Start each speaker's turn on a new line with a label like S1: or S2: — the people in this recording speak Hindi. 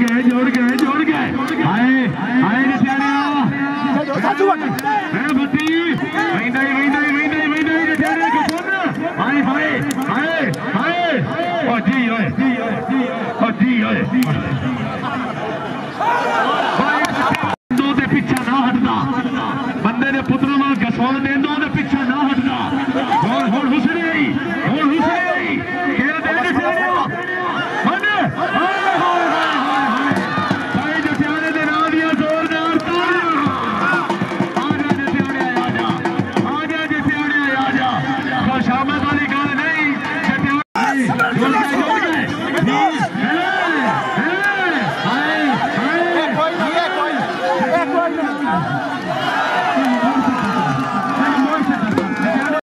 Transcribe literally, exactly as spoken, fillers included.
S1: गए जोड़ गए जोड़ गए आए आए जठियाड़िया है बत्ती वहीं नहीं वहीं नहीं वहीं नहीं वहीं नहीं जठियाड़िया के सुन आए भाई आए आए ओ जी ओए ओ जी ओए